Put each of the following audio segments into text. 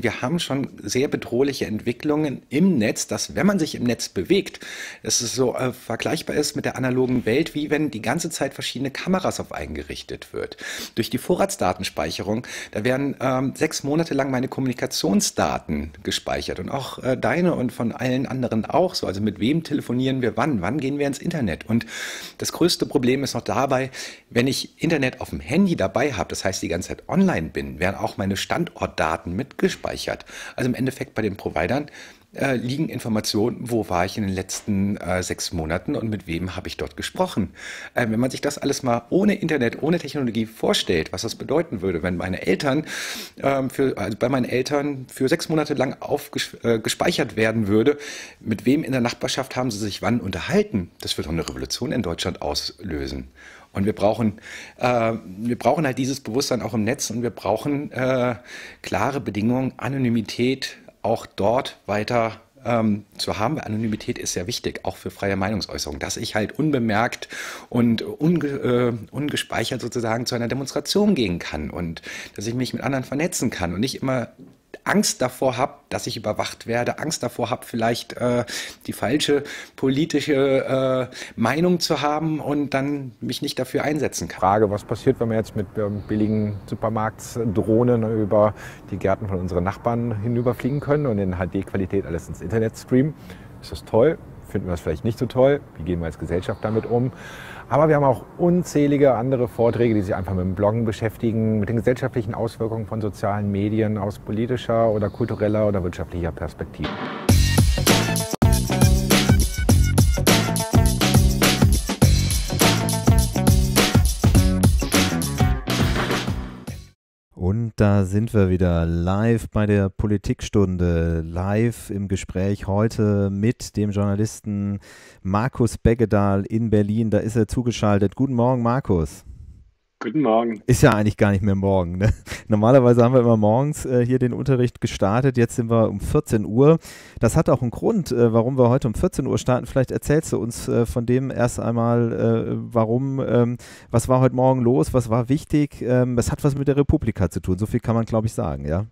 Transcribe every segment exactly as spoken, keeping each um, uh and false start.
wir haben schon sehr bedrohliche Entwicklungen im Netz, dass wenn man sich im Netz bewegt, dass es so äh, vergleichbar ist mit der analogen Welt, wie wenn die ganze Zeit verschiedene Kameras auf einen gerichtet wird. Durch die Vorratsdatenspeicherung, da werden ähm, sechs Monate lang meine Kommunikationsdaten gespeichert und auch äh, deine und von allen anderen auch so. Also mit wem telefonieren wir wann? Wann gehen wir ins Internet? Und das größte Problem ist noch dabei, wenn ich Internet auf dem Handy dabei habe, das heißt die ganze Zeit online bin, werden auch meine Standortdaten mitgespeichert. Also im Endeffekt bei den Providern äh, liegen Informationen, wo war ich in den letzten äh, sechs Monaten und mit wem habe ich dort gesprochen. Äh, wenn man sich das alles mal ohne Internet, ohne Technologie vorstellt, was das bedeuten würde, wenn meine Eltern ähm, für, also bei meinen Eltern für sechs Monate lang aufges äh, gespeichert werden würde, mit wem in der Nachbarschaft haben sie sich wann unterhalten, das wird doch eine Revolution in Deutschland auslösen. Und wir brauchen, äh, wir brauchen halt dieses Bewusstsein auch im Netz und wir brauchen äh, klare Bedingungen, Anonymität auch dort weiter ähm, zu haben. Anonymität ist sehr wichtig, auch für freie Meinungsäußerung, dass ich halt unbemerkt und unge äh, ungespeichert sozusagen zu einer Demonstration gehen kann und dass ich mich mit anderen vernetzen kann und nicht immer Angst davor habe, dass ich überwacht werde, Angst davor habe, vielleicht äh, die falsche politische äh, Meinung zu haben und dann mich nicht dafür einsetzen kann. Frage, was passiert, wenn wir jetzt mit ähm, billigen Supermarktdrohnen über die Gärten von unseren Nachbarn hinüberfliegen können und in H D-Qualität alles ins Internet streamen? Ist das toll? Finden wir das vielleicht nicht so toll? Wie gehen wir als Gesellschaft damit um? Aber wir haben auch unzählige andere Vorträge, die sich einfach mit dem Bloggen beschäftigen, mit den gesellschaftlichen Auswirkungen von sozialen Medien aus politischer oder kultureller oder wirtschaftlicher Perspektive. Und da sind wir wieder live bei der Politikstunde, live im Gespräch heute mit dem Journalisten Markus Beggedahl in Berlin. Da ist er zugeschaltet. Guten Morgen, Markus. Guten Morgen. Ist ja eigentlich gar nicht mehr morgen, ne? Normalerweise haben wir immer morgens äh, hier den Unterricht gestartet. Jetzt sind wir um vierzehn Uhr. Das hat auch einen Grund, äh, warum wir heute um vierzehn Uhr starten. Vielleicht erzählst du uns äh, von dem erst einmal, äh, warum, ähm, was war heute Morgen los, was war wichtig. Ähm, das hat was mit der Republika zu tun. So viel kann man, glaube ich, sagen, ja?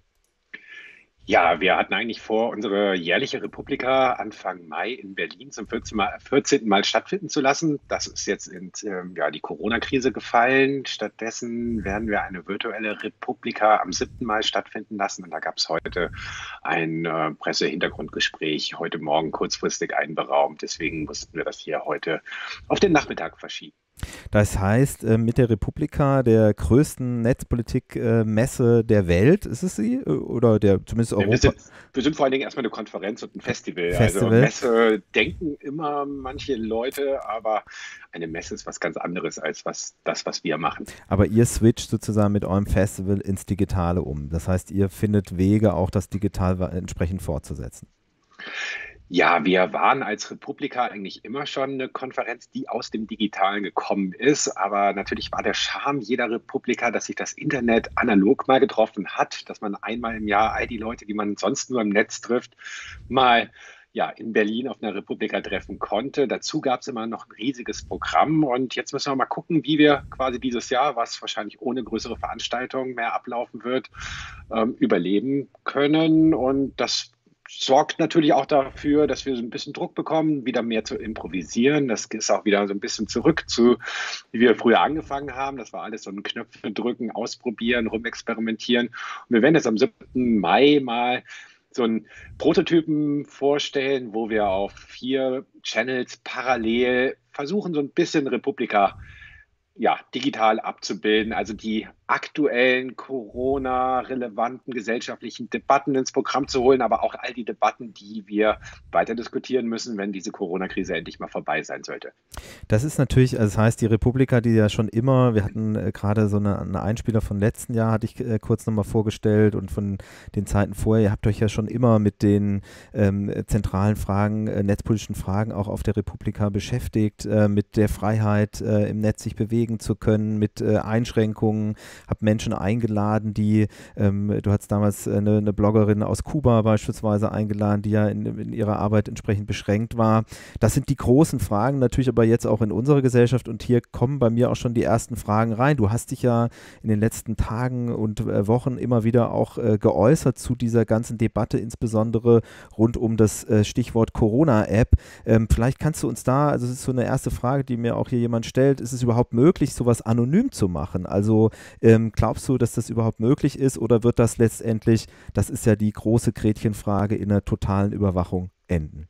Ja, wir hatten eigentlich vor, unsere jährliche Republika Anfang Mai in Berlin zum vierzehnten Mal stattfinden zu lassen. Das ist jetzt in ähm, ja, die Corona-Krise gefallen. Stattdessen werden wir eine virtuelle Republika am siebten Mai stattfinden lassen. Und da gab es heute ein äh, Pressehintergrundgespräch, heute Morgen kurzfristig einberaumt. Deswegen mussten wir das hier heute auf den Nachmittag verschieben. Das heißt, mit der Republika, der größten Netzpolitik-Messe der Welt, ist es sie? Oder der zumindest Europa? Wir sind, wir sind vor allen Dingen erstmal eine Konferenz und ein Festival. Festival. Also Messe denken immer manche Leute, aber eine Messe ist was ganz anderes als was, das, was wir machen. Aber ihr switcht sozusagen mit eurem Festival ins Digitale um. Das heißt, ihr findet Wege, auch das digital entsprechend fortzusetzen. Ja, wir waren als Republika eigentlich immer schon eine Konferenz, die aus dem Digitalen gekommen ist. Aber natürlich war der Charme jeder Republika, dass sich das Internet analog mal getroffen hat, dass man einmal im Jahr all die Leute, die man sonst nur im Netz trifft, mal ja, in Berlin auf einer Republika treffen konnte. Dazu gab es immer noch ein riesiges Programm. Und jetzt müssen wir mal gucken, wie wir quasi dieses Jahr, was wahrscheinlich ohne größere Veranstaltungen mehr ablaufen wird, ähm, überleben können. Und das sorgt natürlich auch dafür, dass wir so ein bisschen Druck bekommen, wieder mehr zu improvisieren. Das ist auch wieder so ein bisschen zurück zu, wie wir früher angefangen haben. Das war alles so ein Knöpfe drücken, ausprobieren, rumexperimentieren. Und wir werden jetzt am siebten Mai mal so einen Prototypen vorstellen, wo wir auf vier Channels parallel versuchen, so ein bisschen Republika ja, digital abzubilden, also die aktuellen Corona-relevanten gesellschaftlichen Debatten ins Programm zu holen, aber auch all die Debatten, die wir weiter diskutieren müssen, wenn diese Corona-Krise endlich mal vorbei sein sollte. Das ist natürlich, also das heißt, die Republika, die ja schon immer, wir hatten äh, gerade so eine, eine Einspieler von letzten Jahr, hatte ich äh, kurz nochmal vorgestellt und von den Zeiten vorher, ihr habt euch ja schon immer mit den ähm, zentralen Fragen, äh, netzpolitischen Fragen auch auf der Republika beschäftigt, äh, mit der Freiheit äh, im Netz sich bewegen bewegen zu können mit äh, Einschränkungen, habe Menschen eingeladen, die, ähm, du hast damals eine, eine Bloggerin aus Kuba beispielsweise eingeladen, die ja in, in ihrer Arbeit entsprechend beschränkt war. Das sind die großen Fragen, natürlich aber jetzt auch in unserer Gesellschaft, und hier kommen bei mir auch schon die ersten Fragen rein. Du hast dich ja in den letzten Tagen und äh, Wochen immer wieder auch äh, geäußert zu dieser ganzen Debatte, insbesondere rund um das äh, Stichwort Corona-App. Ähm, vielleicht kannst du uns da, also das ist so eine erste Frage, die mir auch hier jemand stellt, ist es überhaupt möglich, sowas anonym zu machen? Also ähm, glaubst du, dass das überhaupt möglich ist, oder wird das letztendlich, das ist ja die große Gretchenfrage, in einer totalen Überwachung enden?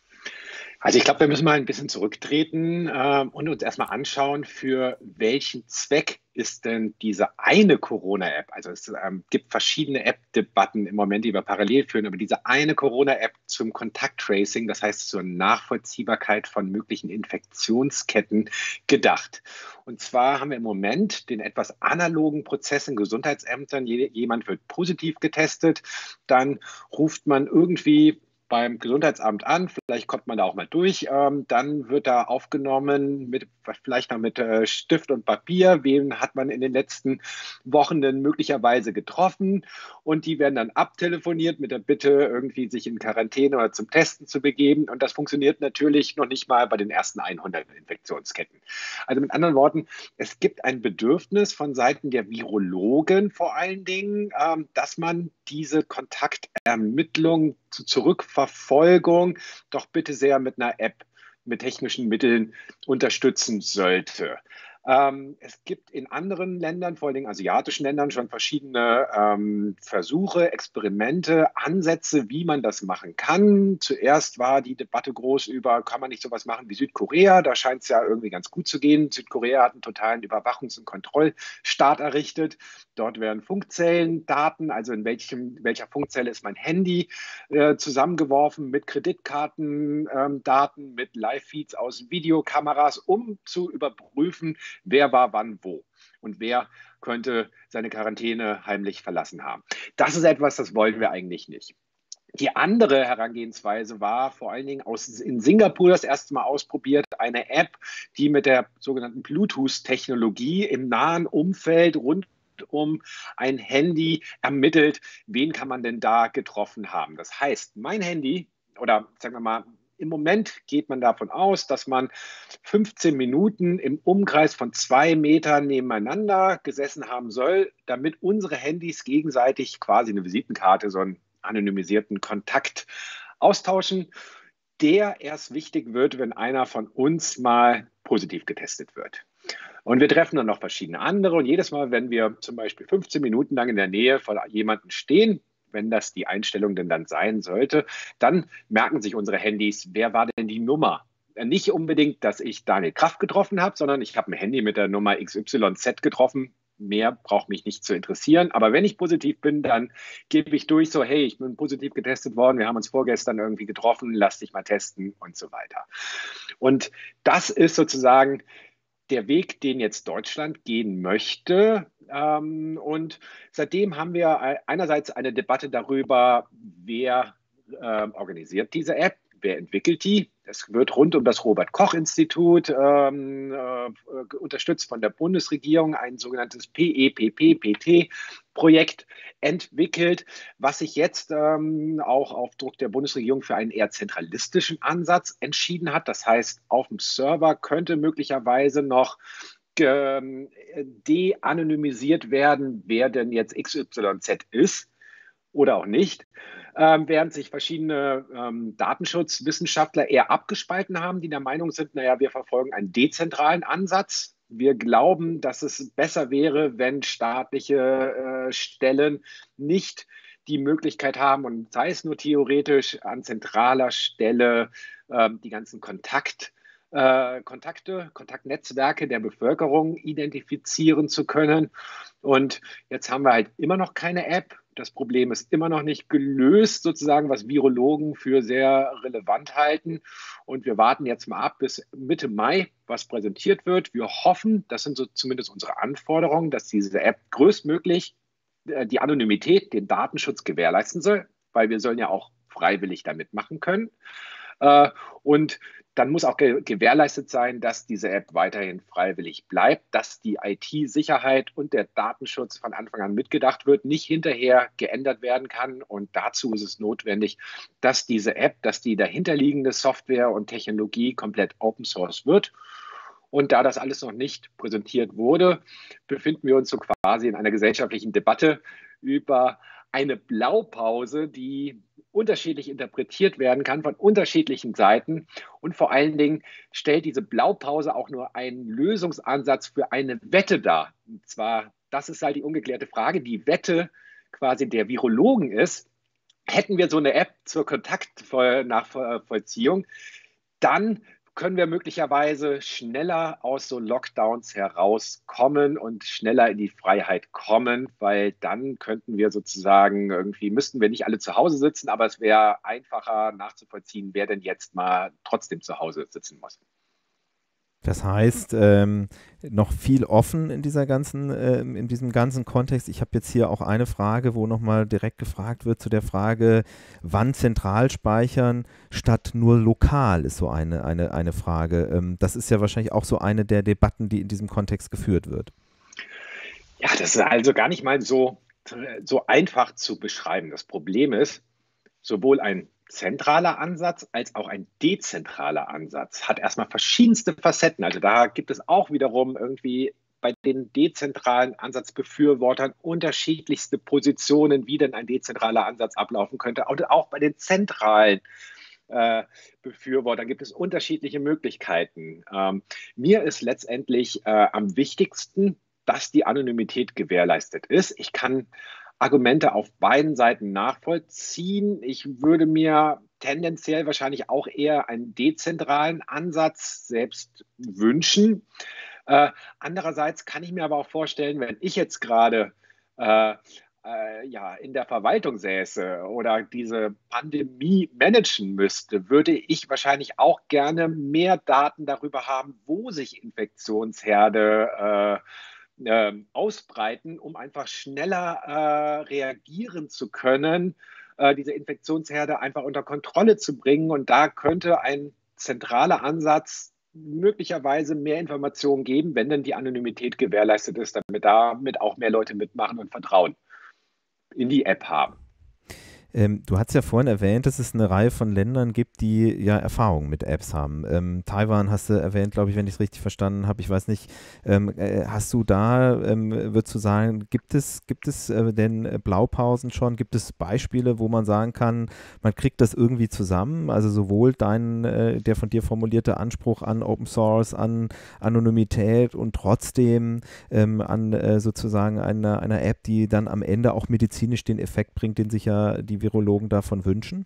Also ich glaube, wir müssen mal ein bisschen zurücktreten äh, und uns erstmal anschauen, für welchen Zweck ist denn diese eine Corona-App? Also es ähm, gibt verschiedene App-Debatten im Moment, die wir parallel führen, aber diese eine Corona-App zum Kontakttracing, das heißt zur Nachvollziehbarkeit von möglichen Infektionsketten, gedacht. Und zwar haben wir im Moment den etwas analogen Prozess in Gesundheitsämtern. Jemand wird positiv getestet, dann ruft man irgendwie beim Gesundheitsamt an, vielleicht kommt man da auch mal durch, ähm, dann wird da aufgenommen, mit, vielleicht noch mit äh, Stift und Papier, wen hat man in den letzten Wochen denn möglicherweise getroffen, und die werden dann abtelefoniert mit der Bitte, irgendwie sich in Quarantäne oder zum Testen zu begeben, und das funktioniert natürlich noch nicht mal bei den ersten hundert Infektionsketten. Also mit anderen Worten, es gibt ein Bedürfnis von Seiten der Virologen vor allen Dingen, ähm, dass man diese Kontaktermittlung zur Zurückverfolgung doch bitte sehr mit einer App, mit technischen Mitteln unterstützen sollte. Ähm, es gibt in anderen Ländern, vor allen Dingen asiatischen Ländern, schon verschiedene ähm, Versuche, Experimente, Ansätze, wie man das machen kann. Zuerst war die Debatte groß über, kann man nicht sowas machen wie Südkorea? Da scheint es ja irgendwie ganz gut zu gehen. Südkorea hat einen totalen Überwachungs- und Kontrollstaat errichtet. Dort werden Funkzellendaten, also in welchem, welcher Funkzelle ist mein Handy, äh, zusammengeworfen mit Kreditkartendaten, ähm, mit Live-Feeds aus Videokameras, um zu überprüfen, wer war wann wo und wer könnte seine Quarantäne heimlich verlassen haben. Das ist etwas, das wollen wir eigentlich nicht. Die andere Herangehensweise war vor allen Dingen aus, in Singapur das erste Mal ausprobiert, eine App, die mit der sogenannten Bluetooth-Technologie im nahen Umfeld rund um ein Handy ermittelt, wen kann man denn da getroffen haben. Das heißt, mein Handy, oder sagen wir mal, im Moment geht man davon aus, dass man fünfzehn Minuten im Umkreis von zwei Metern nebeneinander gesessen haben soll, damit unsere Handys gegenseitig quasi eine Visitenkarte, so einen anonymisierten Kontakt austauschen, der erst wichtig wird, wenn einer von uns mal positiv getestet wird. Und wir treffen dann noch verschiedene andere, und jedes Mal, wenn wir zum Beispiel fünfzehn Minuten lang in der Nähe von jemandem stehen, wenn das die Einstellung denn dann sein sollte, dann merken sich unsere Handys, wer war denn die Nummer? Nicht unbedingt, dass ich Daniel Kraft getroffen habe, sondern ich habe ein Handy mit der Nummer X Y Z getroffen. Mehr braucht mich nicht zu interessieren. Aber wenn ich positiv bin, dann gebe ich durch so, hey, ich bin positiv getestet worden, wir haben uns vorgestern irgendwie getroffen, lass dich mal testen und so weiter. Und das ist sozusagen der Weg, den jetzt Deutschland gehen möchte. Und seitdem haben wir einerseits eine Debatte darüber, wer organisiert diese App, wer entwickelt die. Es wird rund um das Robert-Koch-Institut ähm, äh, unterstützt von der Bundesregierung, ein sogenanntes P E P P P T-Projekt entwickelt, was sich jetzt ähm, auch auf Druck der Bundesregierung für einen eher zentralistischen Ansatz entschieden hat. Das heißt, auf dem Server könnte möglicherweise noch de-anonymisiert werden, wer denn jetzt X Y Z ist oder auch nicht. Ähm, während sich verschiedene ähm, Datenschutzwissenschaftler eher abgespalten haben, die der Meinung sind, naja, wir verfolgen einen dezentralen Ansatz. Wir glauben, dass es besser wäre, wenn staatliche äh, Stellen nicht die Möglichkeit haben, und sei es nur theoretisch, an zentraler Stelle äh, die ganzen Kontakt, äh, Kontakte, Kontaktnetzwerke der Bevölkerung identifizieren zu können. Und jetzt haben wir halt immer noch keine App. Das Problem ist immer noch nicht gelöst, sozusagen, was Virologen für sehr relevant halten. Und wir warten jetzt mal ab bis Mitte Mai, was präsentiert wird. Wir hoffen, das sind so zumindest unsere Anforderungen, dass diese App größtmöglich die Anonymität, den Datenschutz gewährleisten soll, weil wir sollen ja auch freiwillig da mitmachen können. Äh, und dann muss auch ge gewährleistet sein, dass diese App weiterhin freiwillig bleibt, dass die I T-Sicherheit und der Datenschutz von Anfang an mitgedacht wird, nicht hinterher geändert werden kann. Und dazu ist es notwendig, dass diese App, dass die dahinterliegende Software und Technologie komplett Open Source wird. Und da das alles noch nicht präsentiert wurde, befinden wir uns so quasi in einer gesellschaftlichen Debatte über eine Blaupause, die unterschiedlich interpretiert werden kann von unterschiedlichen Seiten. Und vor allen Dingen stellt diese Blaupause auch nur einen Lösungsansatz für eine Wette dar. Und zwar, das ist halt die ungeklärte Frage, die Wette quasi der Virologen ist, hätten wir so eine App zur Kontaktnachvollziehung, dann können wir möglicherweise schneller aus so Lockdowns herauskommen und schneller in die Freiheit kommen, weil dann könnten wir sozusagen irgendwie, müssten wir nicht alle zu Hause sitzen, aber es wäre einfacher nachzuvollziehen, wer denn jetzt mal trotzdem zu Hause sitzen muss. Das heißt, ähm, noch viel offen in dieser ganzen, äh, in diesem ganzen Kontext. Ich habe jetzt hier auch eine Frage, wo nochmal direkt gefragt wird zu der Frage, wann zentral speichern statt nur lokal, ist so eine, eine, eine Frage. Ähm, das ist ja wahrscheinlich auch so eine der Debatten, die in diesem Kontext geführt wird. Ja, das ist also gar nicht mal so, so einfach zu beschreiben. Das Problem ist, sowohl ein zentraler Ansatz als auch ein dezentraler Ansatz hat erstmal verschiedenste Facetten. Also da gibt es auch wiederum irgendwie bei den dezentralen Ansatzbefürwortern unterschiedlichste Positionen, wie denn ein dezentraler Ansatz ablaufen könnte. Und auch bei den zentralen äh, Befürwortern gibt es unterschiedliche Möglichkeiten. Ähm, mir ist letztendlich äh, am wichtigsten, dass die Anonymität gewährleistet ist. Ich kann Argumente auf beiden Seiten nachvollziehen. Ich würde mir tendenziell wahrscheinlich auch eher einen dezentralen Ansatz selbst wünschen. Äh, andererseits kann ich mir aber auch vorstellen, wenn ich jetzt gerade äh, äh, ja, in der Verwaltung säße oder diese Pandemie managen müsste, würde ich wahrscheinlich auch gerne mehr Daten darüber haben, wo sich Infektionsherde äh, Äh, ausbreiten, um einfach schneller äh, reagieren zu können, äh, diese Infektionsherde einfach unter Kontrolle zu bringen. Und da könnte ein zentraler Ansatz möglicherweise mehr Informationen geben, wenn denn die Anonymität gewährleistet ist, damit damit auch mehr Leute mitmachen und Vertrauen in die App haben. Ähm, du hast ja vorhin erwähnt, dass es eine Reihe von Ländern gibt, die ja Erfahrungen mit Apps haben. Ähm, Taiwan hast du erwähnt, glaube ich, wenn ich es richtig verstanden habe. Ich weiß nicht, ähm, äh, hast du da, ähm, würdest du sagen, gibt es, gibt es äh, denn Blaupausen schon? Gibt es Beispiele, wo man sagen kann, man kriegt das irgendwie zusammen? Also sowohl dein, äh, der von dir formulierte Anspruch an Open Source, an Anonymität und trotzdem ähm, an äh, sozusagen einer, einer App, die dann am Ende auch medizinisch den Effekt bringt, den sich ja die Virologen davon wünschen?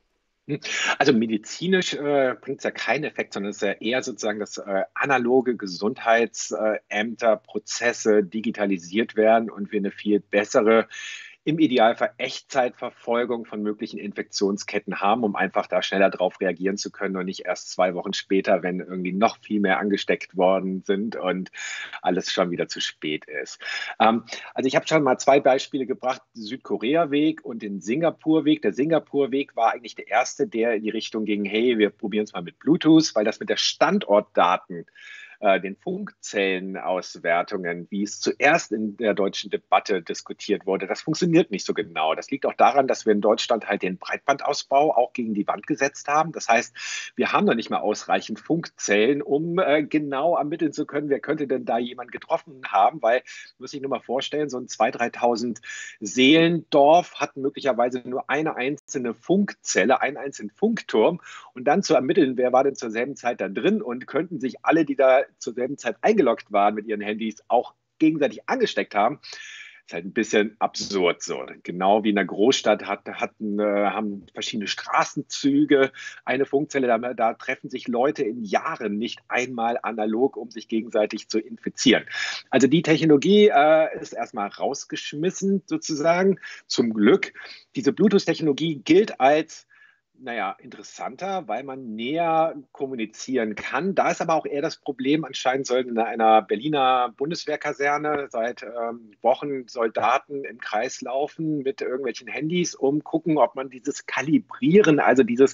Also medizinisch äh, bringt es ja keinen Effekt, sondern es ist ja eher sozusagen, dass äh, analoge Gesundheitsämter, Prozesse digitalisiert werden und wir eine viel bessere, im Idealfall Echtzeitverfolgung von möglichen Infektionsketten haben, um einfach da schneller drauf reagieren zu können und nicht erst zwei Wochen später, wenn irgendwie noch viel mehr angesteckt worden sind und alles schon wieder zu spät ist. Ähm, also ich habe schon mal zwei Beispiele gebracht, den Südkorea-Weg und den Singapur-Weg. Der Singapur-Weg war eigentlich der erste, der in die Richtung ging, hey, wir probieren es mal mit Bluetooth, weil das mit der Standortdaten, den Funkzellenauswertungen, wie es zuerst in der deutschen Debatte diskutiert wurde, das funktioniert nicht so genau. Das liegt auch daran, dass wir in Deutschland halt den Breitbandausbau auch gegen die Wand gesetzt haben. Das heißt, wir haben noch nicht mal ausreichend Funkzellen, um äh, genau ermitteln zu können, wer könnte denn da jemand getroffen haben, weil, muss ich nur mal vorstellen, so ein zweitausend, dreitausend Seelendorf hat möglicherweise nur eine einzelne Funkzelle, einen einzelnen Funkturm und dann zu ermitteln, wer war denn zur selben Zeit da drin und könnten sich alle, die da zur selben Zeit eingeloggt waren mit ihren Handys, auch gegenseitig angesteckt haben, ist halt ein bisschen absurd so. Genau wie in einer Großstadt hat, hatten, äh, haben verschiedene Straßenzüge eine Funkzelle, da, da treffen sich Leute in Jahren nicht einmal analog, um sich gegenseitig zu infizieren. Also die Technologie äh, ist erstmal rausgeschmissen sozusagen, zum Glück. Diese Bluetooth-Technologie gilt als naja, interessanter, weil man näher kommunizieren kann. Da ist aber auch eher das Problem, anscheinend sollen in einer Berliner Bundeswehrkaserne seit ähm, Wochen Soldaten im Kreis laufen mit irgendwelchen Handys, um gucken, ob man dieses Kalibrieren, also dieses,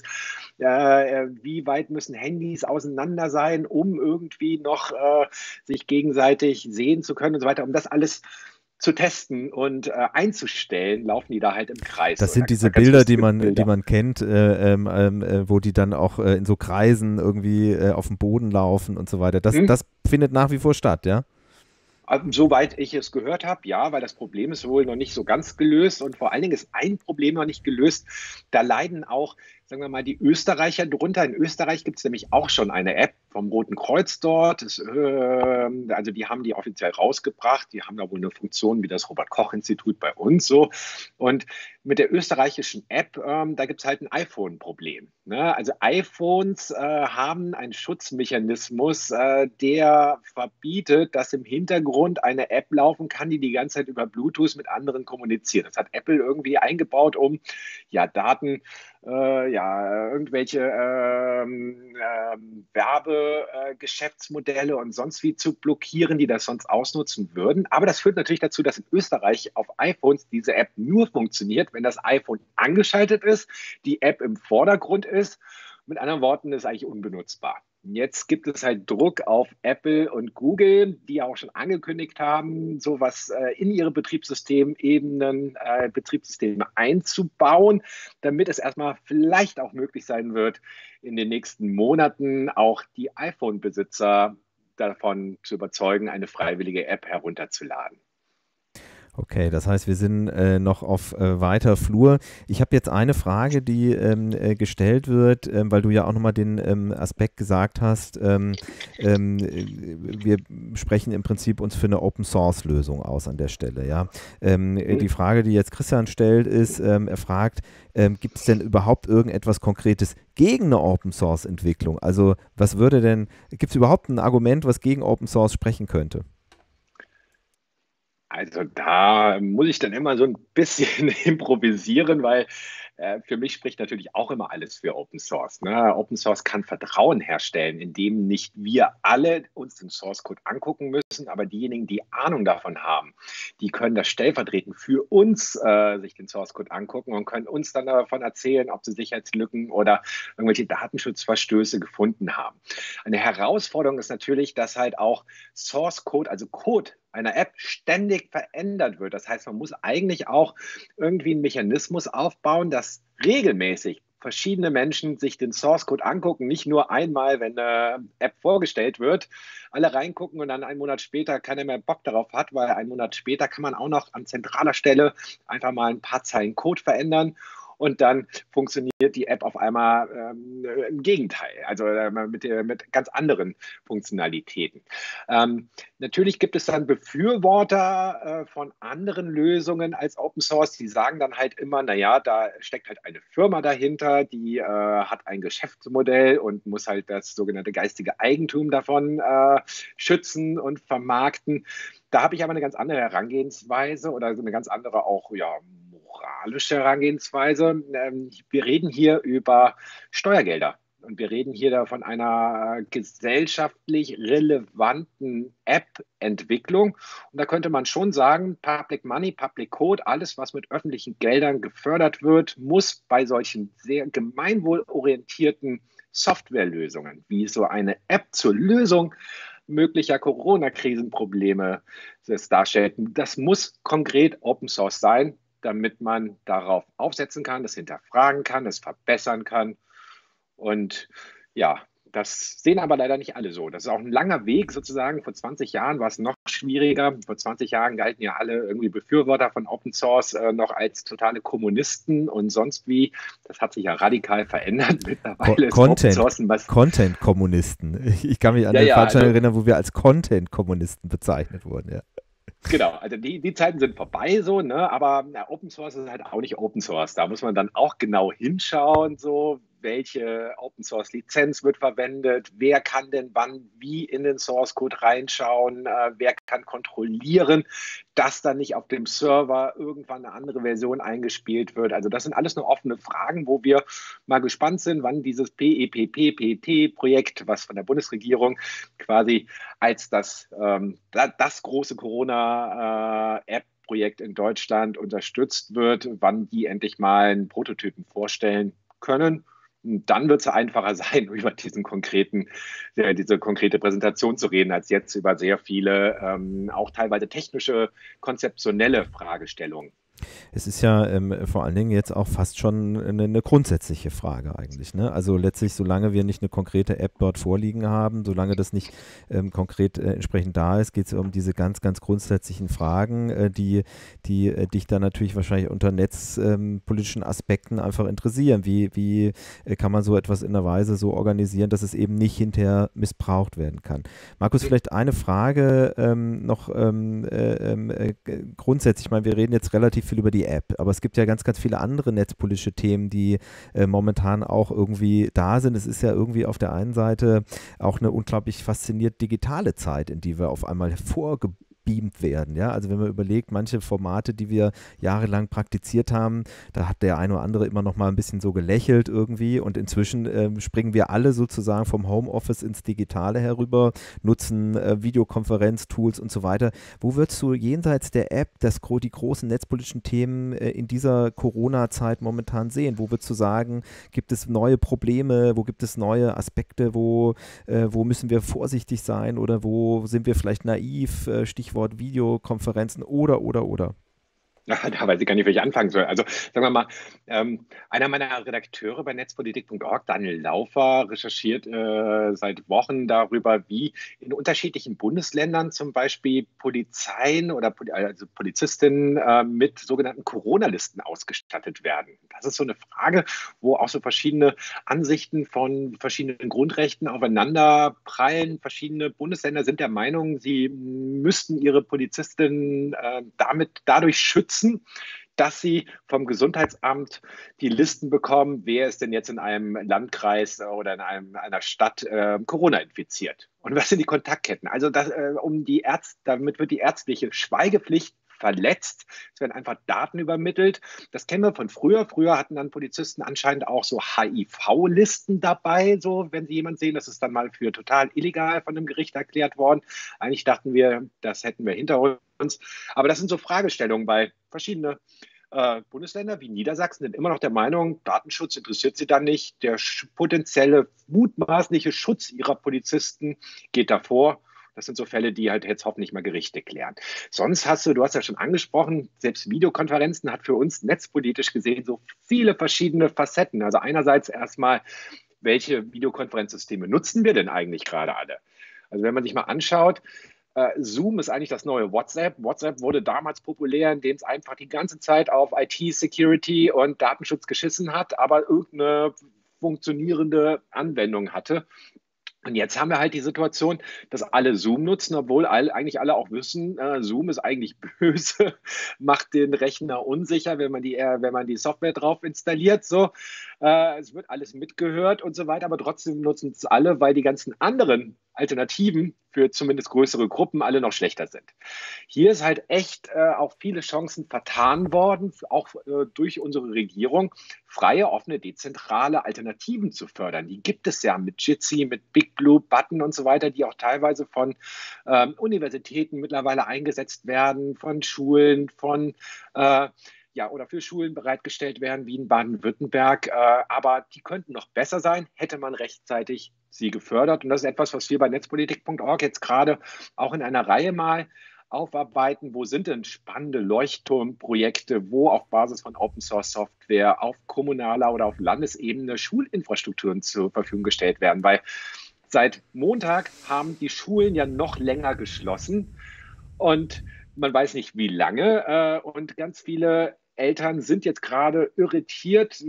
äh, wie weit müssen Handys auseinander sein, um irgendwie noch äh, sich gegenseitig sehen zu können und so weiter, um das alles zu testen und äh, einzustellen, laufen die da halt im Kreis. Das Und sind da diese gibt's ganz Bilder, die lustige man, die Bilder. man kennt, äh, ähm, ähm, äh, wo die dann auch äh, in so Kreisen irgendwie äh, auf dem Boden laufen und so weiter. Das, Hm? das findet nach wie vor statt, ja? Also, soweit ich es gehört habe, ja, weil das Problem ist wohl noch nicht so ganz gelöst und vor allen Dingen ist ein Problem noch nicht gelöst. Da leiden auch, sagen wir mal, die Österreicher drunter. In Österreich gibt es nämlich auch schon eine App vom Roten Kreuz dort. Das, äh, also die haben die offiziell rausgebracht. Die haben da wohl eine Funktion wie das Robert-Koch-Institut bei uns so. Und mit der österreichischen App, ähm, da gibt es halt ein iPhone-Problem. Ne? Also iPhones äh, haben einen Schutzmechanismus, äh, der verbietet, dass im Hintergrund eine App laufen kann, die die ganze Zeit über Bluetooth mit anderen kommuniziert. Das hat Apple irgendwie eingebaut, um ja Daten, äh, ja irgendwelche ähm, ähm, Werbegeschäftsmodelle und sonst wie zu blockieren, die das sonst ausnutzen würden. Aber das führt natürlich dazu, dass in Österreich auf iPhones diese App nur funktioniert, wenn das iPhone angeschaltet ist, die App im Vordergrund ist. Mit anderen Worten, ist eigentlich unbenutzbar. Jetzt gibt es halt Druck auf Apple und Google, die auch schon angekündigt haben, sowas äh, in ihre Betriebssystemebenen, äh, Betriebssysteme einzubauen, damit es erstmal vielleicht auch möglich sein wird, in den nächsten Monaten auch die iPhone-Besitzer davon zu überzeugen, eine freiwillige App herunterzuladen. Okay, das heißt, wir sind äh, noch auf äh, weiter Flur. Ich habe jetzt eine Frage, die ähm, äh, gestellt wird, ähm, weil du ja auch nochmal den ähm, Aspekt gesagt hast, ähm, ähm, wir sprechen im Prinzip uns für eine Open-Source-Lösung aus an der Stelle. Ja? Ähm, Mhm. Die Frage, die jetzt Christian stellt, ist, ähm, er fragt, ähm, gibt es denn überhaupt irgendetwas Konkretes gegen eine Open-Source-Entwicklung? Also was würde denn, gibt es überhaupt ein Argument, was gegen Open-Source sprechen könnte? Also da muss ich dann immer so ein bisschen improvisieren, weil äh, für mich spricht natürlich auch immer alles für Open Source. Ne? Open Source kann Vertrauen herstellen, indem nicht wir alle uns den Source Code angucken müssen, aber diejenigen, die Ahnung davon haben, die können das stellvertretend für uns äh, sich den Source Code angucken und können uns dann davon erzählen, ob sie Sicherheitslücken oder irgendwelche Datenschutzverstöße gefunden haben. Eine Herausforderung ist natürlich, dass halt auch Source Code, also Code einer App ständig verändert wird. Das heißt, man muss eigentlich auch irgendwie einen Mechanismus aufbauen, dass regelmäßig verschiedene Menschen sich den Source Code angucken, nicht nur einmal, wenn eine App vorgestellt wird, alle reingucken und dann einen Monat später keiner mehr Bock darauf hat, weil einen Monat später kann man auch noch an zentraler Stelle einfach mal ein paar Zeilen Code verändern. Und dann funktioniert die App auf einmal ähm, im Gegenteil, also äh, mit, mit ganz anderen Funktionalitäten. Ähm, natürlich gibt es dann Befürworter äh, von anderen Lösungen als Open Source, die sagen dann halt immer, naja, da steckt halt eine Firma dahinter, die äh, hat ein Geschäftsmodell und muss halt das sogenannte geistige Eigentum davon äh, schützen und vermarkten. Da habe ich aber eine ganz andere Herangehensweise oder eine ganz andere auch, ja, moralische Herangehensweise. Ähm, wir reden hier über Steuergelder. Und wir reden hier von einer gesellschaftlich relevanten App-Entwicklung. Und da könnte man schon sagen, Public Money, Public Code, alles, was mit öffentlichen Geldern gefördert wird, muss bei solchen sehr gemeinwohlorientierten Softwarelösungen, wie so eine App zur Lösung möglicher Corona-Krisenprobleme das darstellt, das muss konkret Open Source sein, damit man darauf aufsetzen kann, das hinterfragen kann, es verbessern kann. Und ja, das sehen aber leider nicht alle so. Das ist auch ein langer Weg sozusagen. Vor zwanzig Jahren war es noch schwieriger. Vor zwanzig Jahren galten ja alle irgendwie Befürworter von Open Source äh, noch als totale Kommunisten und sonst wie. Das hat sich ja radikal verändert. Mittlerweile Co ist Content, Open Source ein was. Content-Kommunisten. Ich kann mich an Ja, den ja, Veranstaltung also, erinnern, wo wir als Content-Kommunisten bezeichnet wurden. Ja. Genau, also die, die Zeiten sind vorbei so, ne? Aber na, Open Source ist halt auch nicht Open Source. Da muss man dann auch genau hinschauen, so welche Open-Source-Lizenz wird verwendet, wer kann denn wann wie in den Source-Code reinschauen, äh, wer kann kontrollieren, dass dann nicht auf dem Server irgendwann eine andere Version eingespielt wird. Also das sind alles noch offene Fragen, wo wir mal gespannt sind, wann dieses P E P P P T-Projekt, was von der Bundesregierung quasi als das, ähm, das große Corona-App-Projekt in Deutschland unterstützt wird, wann die endlich mal einen Prototypen vorstellen können. Und dann wird es einfacher sein, über diesen konkreten, äh, diese konkrete Präsentation zu reden, als jetzt über sehr viele, ähm, auch teilweise technische, konzeptionelle Fragestellungen. Es ist ja ähm, vor allen Dingen jetzt auch fast schon eine, eine grundsätzliche Frage eigentlich. Ne? Also letztlich, solange wir nicht eine konkrete App dort vorliegen haben, solange das nicht ähm, konkret äh, entsprechend da ist, geht es um diese ganz, ganz grundsätzlichen Fragen, äh, die, die äh, dich dann natürlich wahrscheinlich unter netzpolitischen ähm, Aspekten einfach interessieren. Wie, wie äh, kann man so etwas in einer Weise so organisieren, dass es eben nicht hinterher missbraucht werden kann? Markus, vielleicht eine Frage ähm, noch ähm, äh, äh, grundsätzlich. Ich meine, wir reden jetzt relativ viel über die App, aber es gibt ja ganz, ganz viele andere netzpolitische Themen, die äh, momentan auch irgendwie da sind. Es ist ja irgendwie auf der einen Seite auch eine unglaublich fasziniert digitale Zeit, in die wir auf einmal hervorgebracht werden. Ja? Also wenn man überlegt, manche Formate, die wir jahrelang praktiziert haben, da hat der eine oder andere immer noch mal ein bisschen so gelächelt irgendwie und inzwischen äh, springen wir alle sozusagen vom Homeoffice ins Digitale herüber, nutzen äh, Videokonferenz-Tools und so weiter. Wo würdest du jenseits der App das, die großen netzpolitischen Themen äh, in dieser Corona-Zeit momentan sehen? Wo würdest du sagen, gibt es neue Probleme, wo gibt es neue Aspekte, wo, äh, wo müssen wir vorsichtig sein oder wo sind wir vielleicht naiv, äh, Stichwort Videokonferenzen oder, oder, oder? Ja, da weiß ich gar nicht, wie ich anfangen soll. Also sagen wir mal, ähm, einer meiner Redakteure bei netzpolitik punkt org, Daniel Laufer, recherchiert äh, seit Wochen darüber, wie in unterschiedlichen Bundesländern zum Beispiel Polizeien oder also Polizistinnen äh, mit sogenannten Corona-Listen ausgestattet werden. Das ist so eine Frage, wo auch so verschiedene Ansichten von verschiedenen Grundrechten aufeinander prallen. Verschiedene Bundesländer sind der Meinung, sie müssten ihre Polizistinnen äh, damit dadurch schützen, dass sie vom Gesundheitsamt die Listen bekommen, wer ist denn jetzt in einem Landkreis oder in einem, einer Stadt äh, Corona infiziert. Und was sind die Kontaktketten? Also das, äh, um die Ärzte, damit wird die ärztliche Schweigepflicht verletzt. Es werden einfach Daten übermittelt. Das kennen wir von früher. Früher hatten dann Polizisten anscheinend auch so H I V-Listen dabei, so wenn sie jemanden sehen. Das ist dann mal für total illegal von einem Gericht erklärt worden. Eigentlich dachten wir, das hätten wir hinter uns. Aber das sind so Fragestellungen, weil verschiedene äh, Bundesländer wie Niedersachsen sind immer noch der Meinung, Datenschutz interessiert sie dann nicht. Der potenzielle, mutmaßliche Schutz ihrer Polizisten geht davor. Das sind so Fälle, die halt jetzt hoffentlich mal Gerichte klären. Sonst hast du, du hast ja schon angesprochen, selbst Videokonferenzen hat für uns netzpolitisch gesehen so viele verschiedene Facetten. Also einerseits erstmal, welche Videokonferenzsysteme nutzen wir denn eigentlich gerade alle? Also wenn man sich mal anschaut, äh, Zoom ist eigentlich das neue WhatsApp. WhatsApp wurde damals populär, indem es einfach die ganze Zeit auf I T-Security und Datenschutz geschissen hat, aber irgendeine funktionierende Anwendung hatte. Und jetzt haben wir halt die Situation, dass alle Zoom nutzen, obwohl all, eigentlich alle auch wissen, äh, Zoom ist eigentlich böse, macht den Rechner unsicher, wenn man die, äh, wenn man die Software drauf installiert. So, äh, es wird alles mitgehört und so weiter, aber trotzdem nutzen es alle, weil die ganzen anderen Alternativen für zumindest größere Gruppen alle noch schlechter sind. Hier ist halt echt äh, auch viele Chancen vertan worden, auch äh, durch unsere Regierung, freie, offene, dezentrale Alternativen zu fördern. Die gibt es ja mit Jitsi, mit Big Blue, Button und so weiter, die auch teilweise von ähm, Universitäten mittlerweile eingesetzt werden, von Schulen, von äh, ja, oder für Schulen bereitgestellt werden, wie in Baden-Württemberg. Äh, aber die könnten noch besser sein, hätte man rechtzeitig sie gefördert. Und das ist etwas, was wir bei netzpolitik punkt org jetzt gerade auch in einer Reihe mal aufarbeiten. Wo sind denn spannende Leuchtturmprojekte, wo auf Basis von Open-Source-Software auf kommunaler oder auf Landesebene Schulinfrastrukturen zur Verfügung gestellt werden? Weil seit Montag haben die Schulen ja noch länger geschlossen und man weiß nicht, wie lange. Äh, und ganz viele Eltern sind jetzt gerade irritiert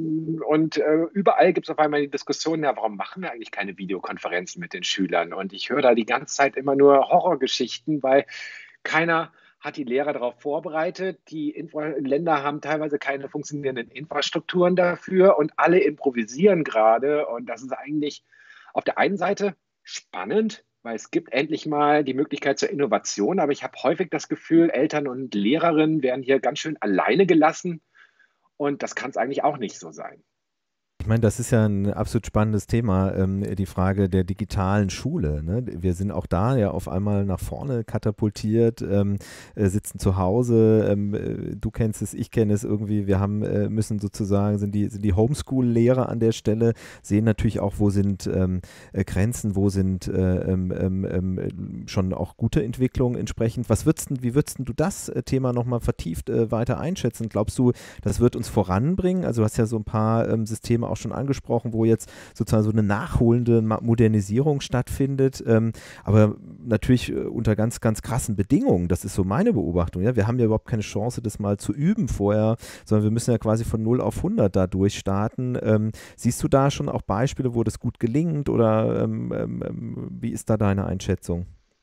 und äh, überall gibt es auf einmal die Diskussion, ja, warum machen wir eigentlich keine Videokonferenzen mit den Schülern? Und ich höre da die ganze Zeit immer nur Horrorgeschichten, weil keiner hat die Lehrer darauf vorbereitet. Die Infra Länder haben teilweise keine funktionierenden Infrastrukturen dafür und alle improvisieren gerade. Und das ist eigentlich auf der einen Seite spannend, weil es gibt endlich mal die Möglichkeit zur Innovation. Aber ich habe häufig das Gefühl, Eltern und Lehrerinnen werden hier ganz schön alleine gelassen. Und das kann es eigentlich auch nicht so sein. Ich meine, das ist ja ein absolut spannendes Thema, ähm, die Frage der digitalen Schule. Ne? Wir sind auch da ja auf einmal nach vorne katapultiert, ähm, äh, sitzen zu Hause. Ähm, äh, du kennst es, ich kenne es irgendwie. Wir haben äh, müssen sozusagen, sind die, sind die Homeschool-Lehrer an der Stelle, sehen natürlich auch, wo sind ähm, äh, Grenzen, wo sind äh, ähm, ähm, schon auch gute Entwicklungen entsprechend. Was würdest, wie würdest du das äh, Thema nochmal vertieft äh, weiter einschätzen? Glaubst du, das wird uns voranbringen? Also du hast ja so ein paar ähm, Systeme auch schon angesprochen, wo jetzt sozusagen so eine nachholende Modernisierung stattfindet, ähm, aber natürlich äh, unter ganz, ganz krassen Bedingungen. Das ist so meine Beobachtung. Ja? Wir haben ja überhaupt keine Chance, das mal zu üben vorher, sondern wir müssen ja quasi von null auf hundert da durchstarten. Ähm, siehst du da schon auch Beispiele, wo das gut gelingt oder ähm, ähm, wie ist da deine Einschätzung?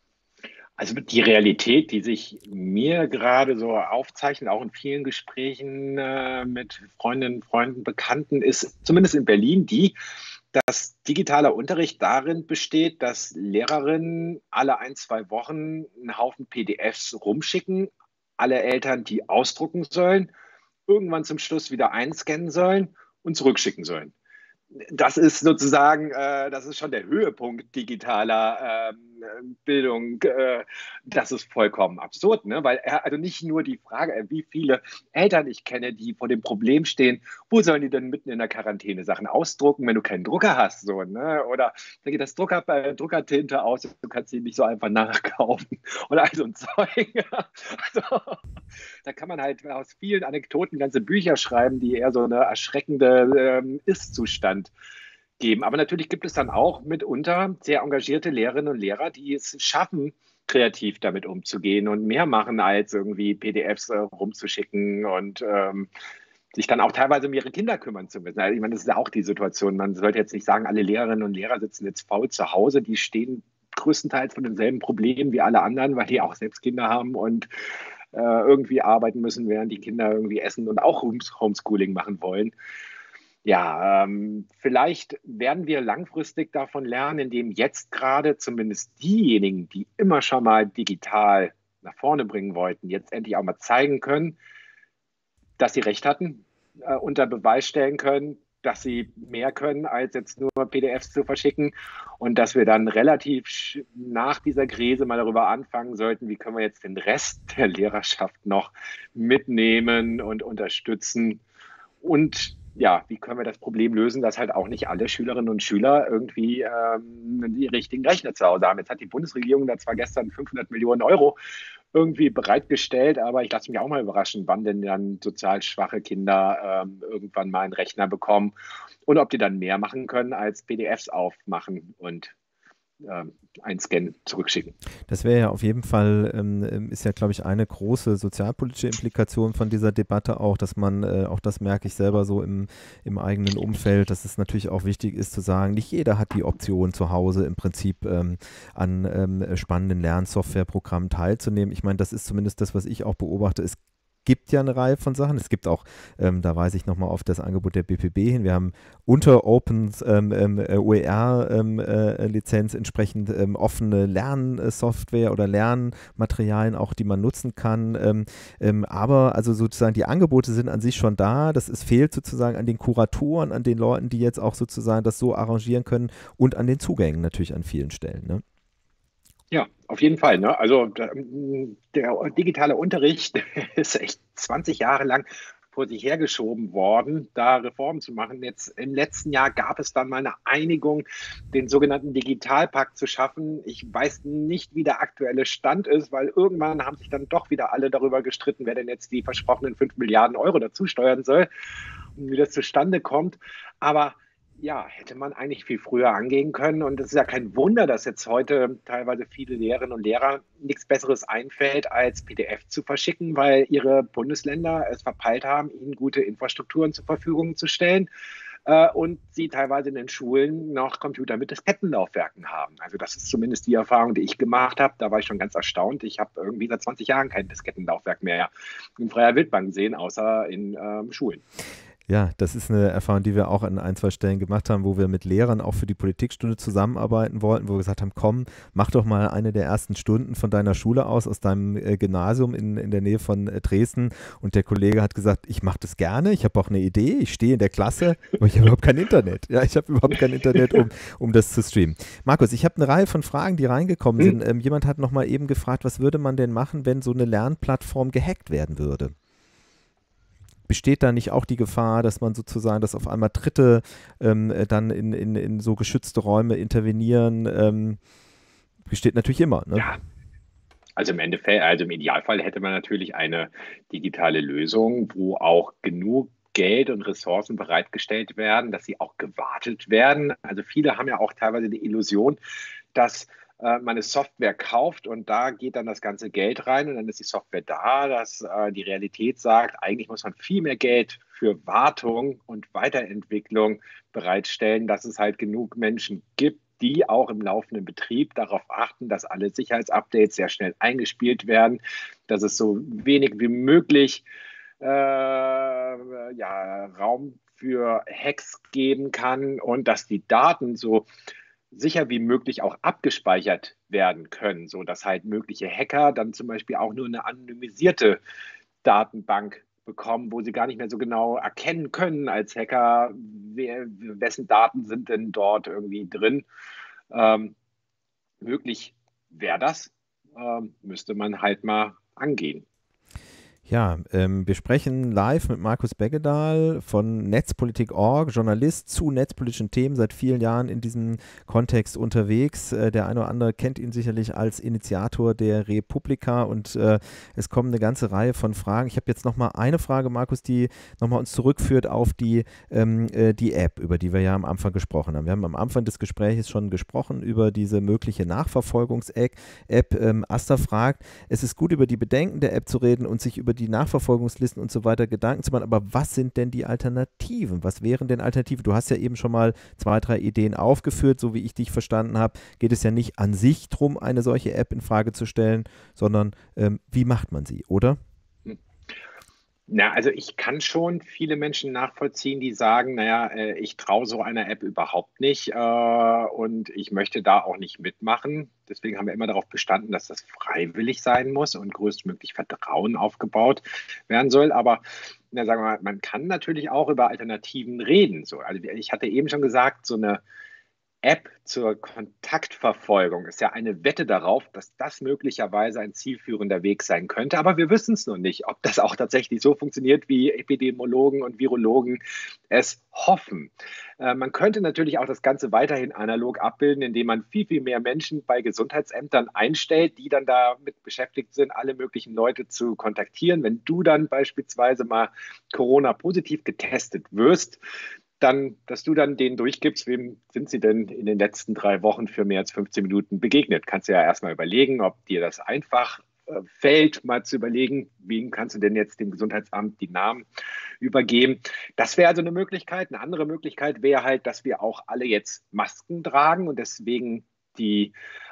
Also die Realität, die sich mir gerade so aufzeichnet, auch in vielen Gesprächen äh, mit Freundinnen, Freunden, Bekannten, ist zumindest in Berlin die, dass digitaler Unterricht darin besteht, dass Lehrerinnen alle ein, zwei Wochen einen Haufen P D Fs rumschicken, alle Eltern die ausdrucken sollen, irgendwann zum Schluss wieder einscannen sollen und zurückschicken sollen. Das ist sozusagen, äh, das ist schon der Höhepunkt digitaler ähm, Bildung. Äh, das ist vollkommen absurd, ne? Weil äh, also nicht nur die Frage, äh, wie viele Eltern ich kenne, die vor dem Problem stehen, wo sollen die denn mitten in der Quarantäne Sachen ausdrucken, wenn du keinen Drucker hast, so, ne? Oder da geht das Drucker, äh, Druckertinte aus, du kannst sie nicht so einfach nachkaufen oder all so ein Zeug. Also, da kann man halt aus vielen Anekdoten ganze Bücher schreiben, die eher so eine erschreckende ähm, Ist-Zustand geben. Aber natürlich gibt es dann auch mitunter sehr engagierte Lehrerinnen und Lehrer, die es schaffen, kreativ damit umzugehen und mehr machen, als irgendwie P D Fs äh, rumzuschicken und ähm, sich dann auch teilweise um ihre Kinder kümmern zu müssen. Also ich meine, das ist ja auch die Situation. Man sollte jetzt nicht sagen, alle Lehrerinnen und Lehrer sitzen jetzt faul zu Hause. Die stehen größtenteils von denselben Problemen wie alle anderen, weil die auch selbst Kinder haben und äh, irgendwie arbeiten müssen, während die Kinder irgendwie essen und auch Homeschooling machen wollen. Ja, ähm, vielleicht werden wir langfristig davon lernen, indem jetzt gerade zumindest diejenigen, die immer schon mal digital nach vorne bringen wollten, jetzt endlich auch mal zeigen können, dass sie recht hatten, äh, unter Beweis stellen können, dass sie mehr können, als jetzt nur P D Fs zu verschicken und dass wir dann relativ nach dieser Krise mal darüber anfangen sollten, wie können wir jetzt den Rest der Lehrerschaft noch mitnehmen und unterstützen und ja, wie können wir das Problem lösen, dass halt auch nicht alle Schülerinnen und Schüler irgendwie ähm, die richtigen Rechner zu Hause haben. Jetzt hat die Bundesregierung da zwar gestern fünfhundert Millionen Euro irgendwie bereitgestellt, aber ich lasse mich auch mal überraschen, wann denn dann sozial schwache Kinder ähm, irgendwann mal einen Rechner bekommen und ob die dann mehr machen können als P D Fs aufmachen und ähm, einscannen, zurückschicken. Das wäre ja auf jeden Fall, ähm, ist ja, glaube ich, eine große sozialpolitische Implikation von dieser Debatte auch, dass man, äh, auch das merke ich selber so im, im eigenen Umfeld, dass es natürlich auch wichtig ist zu sagen, nicht jeder hat die Option zu Hause im Prinzip ähm, an ähm, spannenden Lernsoftwareprogrammen teilzunehmen. Ich meine, das ist zumindest das, was ich auch beobachte. Es gibt ja eine Reihe von Sachen. Es gibt auch, ähm, da weise ich nochmal auf das Angebot der B P B hin, wir haben unter Open ähm, ähm, O E R-Lizenz ähm, äh, entsprechend ähm, offene Lernsoftware oder Lernmaterialien auch, die man nutzen kann. Ähm, ähm, aber also sozusagen die Angebote sind an sich schon da. Das ist, fehlt sozusagen an den Kuratoren, an den Leuten, die jetzt auch sozusagen das so arrangieren können und an den Zugängen natürlich an vielen Stellen, ne? Ja, auf jeden Fall. Ne? Also der, der digitale Unterricht ist echt zwanzig Jahre lang vor sich hergeschoben worden, da Reformen zu machen. Jetzt im letzten Jahr gab es dann mal eine Einigung, den sogenannten Digitalpakt zu schaffen. Ich weiß nicht, wie der aktuelle Stand ist, weil irgendwann haben sich dann doch wieder alle darüber gestritten, wer denn jetzt die versprochenen fünf Milliarden Euro dazu steuern soll und wie das zustande kommt. Aber ja, hätte man eigentlich viel früher angehen können. Und es ist ja kein Wunder, dass jetzt heute teilweise viele Lehrerinnen und Lehrer nichts Besseres einfällt, als P D F zu verschicken, weil ihre Bundesländer es verpeilt haben, ihnen gute Infrastrukturen zur Verfügung zu stellen. äh, und sie teilweise in den Schulen noch Computer mit Diskettenlaufwerken haben. Also das ist zumindest die Erfahrung, die ich gemacht habe. Da war ich schon ganz erstaunt. Ich habe irgendwie seit zwanzig Jahren kein Diskettenlaufwerk mehr in freier Wildbahn gesehen, außer in ähm, Schulen. Ja, das ist eine Erfahrung, die wir auch an ein, zwei Stellen gemacht haben, wo wir mit Lehrern auch für die Politikstunde zusammenarbeiten wollten, wo wir gesagt haben, komm, mach doch mal eine der ersten Stunden von deiner Schule aus, aus deinem äh, Gymnasium in, in der Nähe von äh, Dresden. Und der Kollege hat gesagt, ich mache das gerne, ich habe auch eine Idee, ich stehe in der Klasse, aber ich habe überhaupt kein Internet. Ja, ich habe überhaupt kein Internet, um, um das zu streamen. Markus, ich habe eine Reihe von Fragen, die reingekommen Hm. sind. Ähm, jemand hat nochmal eben gefragt, was würde man denn machen, wenn so eine Lernplattform gehackt werden würde? Besteht da nicht auch die Gefahr, dass man sozusagen, dass auf einmal Dritte ähm, dann in, in, in so geschützte Räume intervenieren? Ähm, besteht natürlich immer, ne? Ja, also im Endeffekt, also im Idealfall hätte man natürlich eine digitale Lösung, wo auch genug Geld und Ressourcen bereitgestellt werden, dass sie auch gewartet werden. Also viele haben ja auch teilweise die Illusion, dass äh, man eine Software kauft und da geht dann das ganze Geld rein und dann ist die Software da, dass äh, die Realität sagt, eigentlich muss man viel mehr Geld für Wartung und Weiterentwicklung bereitstellen, dass es halt genug Menschen gibt, die auch im laufenden Betrieb darauf achten, dass alle Sicherheitsupdates sehr schnell eingespielt werden, dass es so wenig wie möglich äh, ja, Raum für Hacks geben kann und dass die Daten so sicher wie möglich auch abgespeichert werden können, sodass halt mögliche Hacker dann zum Beispiel auch nur eine anonymisierte Datenbank bekommen, wo sie gar nicht mehr so genau erkennen können als Hacker, wer, wessen Daten sind denn dort irgendwie drin. Ähm, möglich wäre das, ähm, müsste man halt mal angehen. Ja, ähm, wir sprechen live mit Markus Beggedahl von Netzpolitik Punkt org, Journalist zu netzpolitischen Themen, seit vielen Jahren in diesem Kontext unterwegs. Äh, der eine oder andere kennt ihn sicherlich als Initiator der Republika und äh, es kommen eine ganze Reihe von Fragen. Ich habe jetzt nochmal eine Frage, Markus, die nochmal uns zurückführt auf die, ähm, äh, die App, über die wir ja am Anfang gesprochen haben. Wir haben am Anfang des Gesprächs schon gesprochen über diese mögliche Nachverfolgungs-App. Ähm, Asta fragt, es ist gut, über die Bedenken der App zu reden und sich über die Nachverfolgungslisten und so weiter Gedanken zu machen, aber was sind denn die Alternativen? Was wären denn Alternativen? Du hast ja eben schon mal zwei, drei Ideen aufgeführt, so wie ich dich verstanden habe, geht es ja nicht an sich darum, eine solche App in Frage zu stellen, sondern ähm, wie macht man sie, oder? Na, also ich kann schon viele Menschen nachvollziehen, die sagen, naja, äh, ich traue so einer App überhaupt nicht äh, und ich möchte da auch nicht mitmachen. Deswegen haben wir immer darauf bestanden, dass das freiwillig sein muss und größtmöglich Vertrauen aufgebaut werden soll. Aber na, sagen wir mal, man kann natürlich auch über Alternativen reden. So, also ich hatte eben schon gesagt, so eine App zur Kontaktverfolgung ist ja eine Wette darauf, dass das möglicherweise ein zielführender Weg sein könnte. Aber wir wissen es noch nicht, ob das auch tatsächlich so funktioniert, wie Epidemiologen und Virologen es hoffen. Äh, man könnte natürlich auch das Ganze weiterhin analog abbilden, indem man viel, viel mehr Menschen bei Gesundheitsämtern einstellt, die dann damit beschäftigt sind, alle möglichen Leute zu kontaktieren. Wenn du dann beispielsweise mal Corona-positiv getestet wirst, dann, dass du dann denen durchgibst, wem sind sie denn in den letzten drei Wochen für mehr als fünfzehn Minuten begegnet. Kannst du ja erstmal überlegen, ob dir das einfach äh, fällt, mal zu überlegen, wem kannst du denn jetzt dem Gesundheitsamt die Namen übergeben. Das wäre also eine Möglichkeit. Eine andere Möglichkeit wäre halt, dass wir auch alle jetzt Masken tragen und deswegen die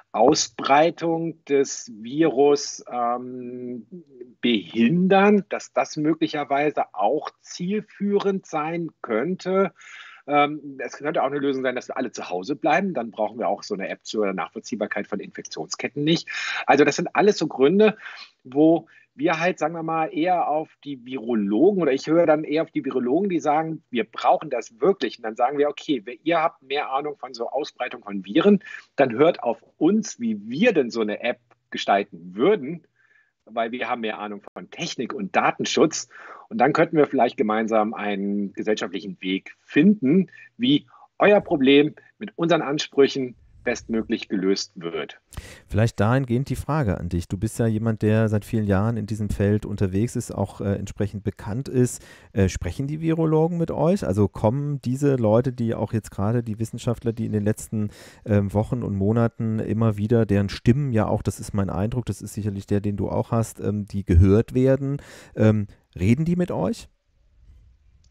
Ausbreitung des Virus ähm, behindern, dass das möglicherweise auch zielführend sein könnte. Ähm, es könnte auch eine Lösung sein, dass wir alle zu Hause bleiben. Dann brauchen wir auch so eine App zur Nachvollziehbarkeit von Infektionsketten nicht. Also das sind alles so Gründe, wo wir halt, sagen wir mal, eher auf die Virologen oder ich höre dann eher auf die Virologen, die sagen, wir brauchen das wirklich. Und dann sagen wir, okay, ihr habt mehr Ahnung von so Ausbreitung von Viren, dann hört auf uns, wie wir denn so eine App gestalten würden, weil wir haben mehr Ahnung von Technik und Datenschutz. Und dann könnten wir vielleicht gemeinsam einen gesellschaftlichen Weg finden, wie euer Problem mit unseren Ansprüchen bestmöglich gelöst wird. Vielleicht dahingehend die Frage an dich. Du bist ja jemand, der seit vielen Jahren in diesem Feld unterwegs ist, auch äh, entsprechend bekannt ist. Äh, sprechen die Virologen mit euch? Also kommen diese Leute, die auch jetzt gerade die Wissenschaftler, die in den letzten äh, Wochen und Monaten immer wieder, deren Stimmen ja auch, das ist mein Eindruck, das ist sicherlich der, den du auch hast, ähm, die gehört werden, ähm, reden die mit euch?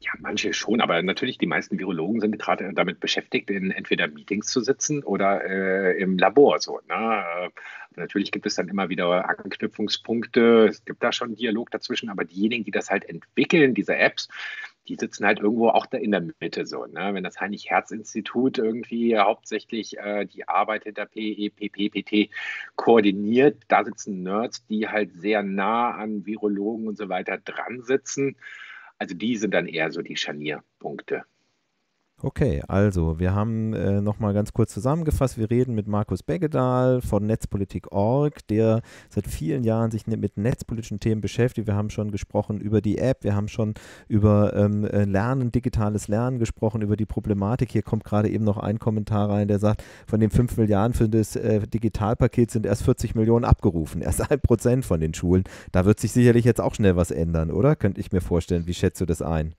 Ja, manche schon, aber natürlich die meisten Virologen sind gerade damit beschäftigt, in entweder Meetings zu sitzen oder äh, im Labor so. Ne? Äh, Natürlich gibt es dann immer wieder Anknüpfungspunkte. Es gibt da schon einen Dialog dazwischen, aber diejenigen, die das halt entwickeln, diese Apps, die sitzen halt irgendwo auch da in der Mitte so. Ne? Wenn das Heinrich-Hertz-Institut irgendwie hauptsächlich äh, die Arbeit hinter P E, P P, P T koordiniert, da sitzen Nerds, die halt sehr nah an Virologen und so weiter dran sitzen. Also die sind dann eher so die Scharnierpunkte. Okay, also wir haben äh, nochmal ganz kurz zusammengefasst, wir reden mit Markus Beggedahl von netzpolitik punkt org, der seit vielen Jahren sich ne- mit netzpolitischen Themen beschäftigt. Wir haben schon gesprochen über die App, wir haben schon über ähm, äh, Lernen, digitales Lernen gesprochen, über die Problematik. Hier kommt gerade eben noch ein Kommentar rein, der sagt, von den fünf Milliarden für das äh, Digitalpaket sind erst vierzig Millionen abgerufen, erst ein Prozent von den Schulen. Da wird sich sicherlich jetzt auch schnell was ändern, oder? Könnte ich mir vorstellen. Wie schätzt du das ein?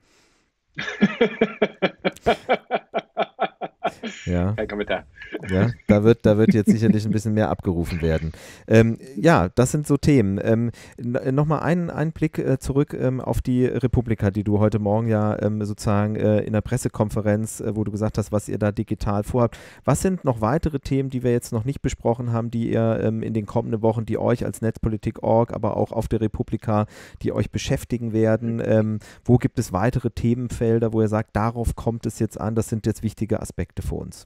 Ja. Kein Kommentar. Ja, da wird, da wird jetzt sicherlich ein bisschen mehr abgerufen werden. Ähm, ja, das sind so Themen. Ähm, n- Nochmal einen, einen Blick äh, zurück ähm, auf die Republika, die du heute Morgen ja ähm, sozusagen äh, in der Pressekonferenz, äh, wo du gesagt hast, was ihr da digital vorhabt. Was sind noch weitere Themen, die wir jetzt noch nicht besprochen haben, die ihr ähm, in den kommenden Wochen, die euch als netzpolitik punkt org, aber auch auf der Republika, die euch beschäftigen werden? Ähm, wo gibt es weitere Themenfelder, wo ihr sagt, darauf kommt es jetzt an, das sind jetzt wichtige Aspekte für uns?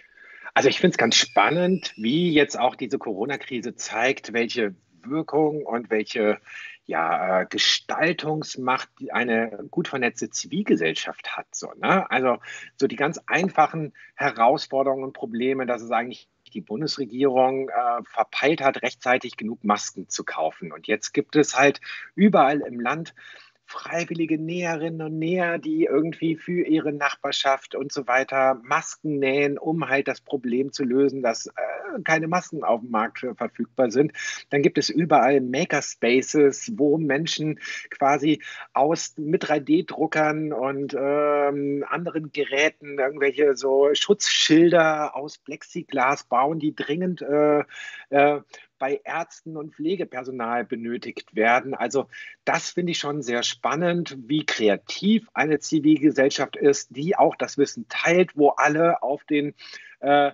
Also ich finde es ganz spannend, wie jetzt auch diese Corona-Krise zeigt, welche Wirkung und welche ja, äh, Gestaltungsmacht die eine gut vernetzte Zivilgesellschaft hat. So, ne? Also so die ganz einfachen Herausforderungen und Probleme, dass es eigentlich die Bundesregierung äh, verpeilt hat, rechtzeitig genug Masken zu kaufen. Und jetzt gibt es halt überall im Land freiwillige Näherinnen und Näher, die irgendwie für ihre Nachbarschaft und so weiter Masken nähen, um halt das Problem zu lösen, dass äh, keine Masken auf dem Markt äh, verfügbar sind. Dann gibt es überall Makerspaces, wo Menschen quasi aus mit drei D-Druckern und ähm, anderen Geräten irgendwelche so Schutzschilder aus Plexiglas bauen, die dringend äh, äh, bei Ärzten und Pflegepersonal benötigt werden. Also das finde ich schon sehr spannend, wie kreativ eine Zivilgesellschaft ist, die auch das Wissen teilt, wo alle auf den äh,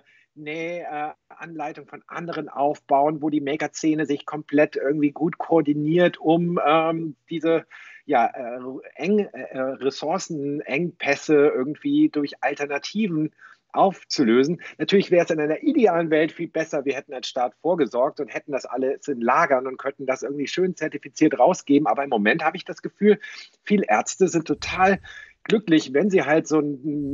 Nähanleitung von anderen aufbauen, wo die Maker-Szene sich komplett irgendwie gut koordiniert, um ähm, diese ja, äh, eng, äh, Ressourcenengpässe irgendwie durch Alternativen aufzulösen. Natürlich wäre es in einer idealen Welt viel besser, wir hätten als Staat vorgesorgt und hätten das alles in Lagern und könnten das irgendwie schön zertifiziert rausgeben. Aber im Moment habe ich das Gefühl, viele Ärzte sind total glücklich, wenn sie halt so ein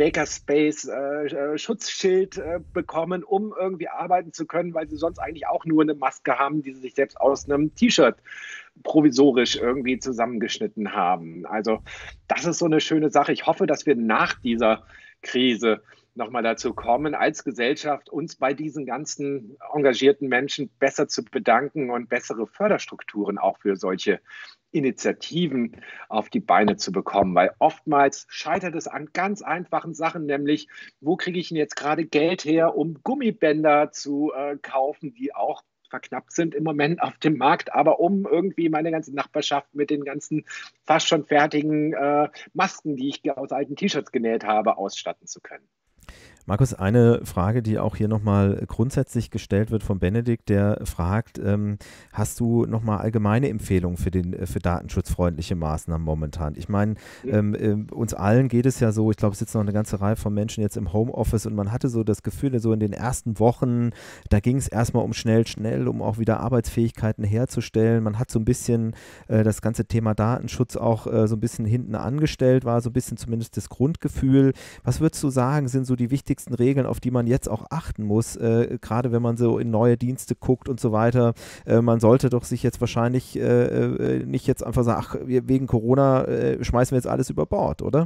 Makerspace-Schutzschild äh, äh, bekommen, um irgendwie arbeiten zu können, weil sie sonst eigentlich auch nur eine Maske haben, die sie sich selbst aus einem T-Shirt provisorisch irgendwie zusammengeschnitten haben. Also das ist so eine schöne Sache. Ich hoffe, dass wir nach dieser Krise nochmal dazu kommen, als Gesellschaft uns bei diesen ganzen engagierten Menschen besser zu bedanken und bessere Förderstrukturen auch für solche Initiativen auf die Beine zu bekommen, weil oftmals scheitert es an ganz einfachen Sachen, nämlich wo kriege ich denn jetzt gerade Geld her, um Gummibänder zu äh, kaufen, die auch verknappt sind im Moment auf dem Markt, aber um irgendwie meine ganze Nachbarschaft mit den ganzen fast schon fertigen äh, Masken, die ich aus alten T-Shirts genäht habe, ausstatten zu können. Markus, eine Frage, die auch hier nochmal grundsätzlich gestellt wird von Benedikt, der fragt, ähm, hast du nochmal allgemeine Empfehlungen für, den, für datenschutzfreundliche Maßnahmen momentan? Ich meine, ähm, äh, uns allen geht es ja so, ich glaube, es sitzt noch eine ganze Reihe von Menschen jetzt im Homeoffice und man hatte so das Gefühl, so in den ersten Wochen, da ging es erstmal um schnell, schnell, um auch wieder Arbeitsfähigkeiten herzustellen. Man hat so ein bisschen äh, das ganze Thema Datenschutz auch äh, so ein bisschen hinten angestellt, war so ein bisschen zumindest das Grundgefühl. Was würdest du sagen, sind so die wichtigsten Regeln, auf die man jetzt auch achten muss, äh, gerade wenn man so in neue Dienste guckt und so weiter. Äh, man sollte doch sich jetzt wahrscheinlich äh, äh, nicht jetzt einfach sagen, ach, wegen Corona äh, schmeißen wir jetzt alles über Bord, oder?